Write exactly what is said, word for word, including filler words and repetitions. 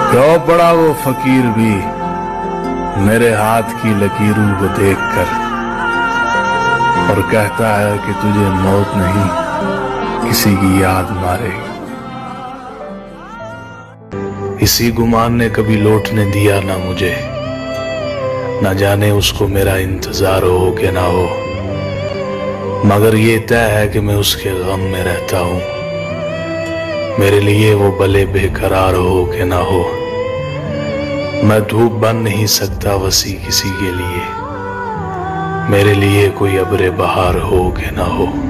रो पड़ा वो फकीर भी मेरे हाथ की लकीरों को देखकर, और कहता है कि तुझे मौत नहीं किसी की याद मारेगी। इसी गुमान ने कभी लौटने दिया ना मुझे, ना जाने उसको मेरा इंतजार हो कि ना हो, मगर ये तय है कि मैं उसके गम में रहता हूं। मेरे लिए वो भले बेकरार हो कि ना हो, मैं धूप बन नहीं सकता वसी किसी के लिए, मेरे लिए कोई अब्रे बहार हो कि ना हो।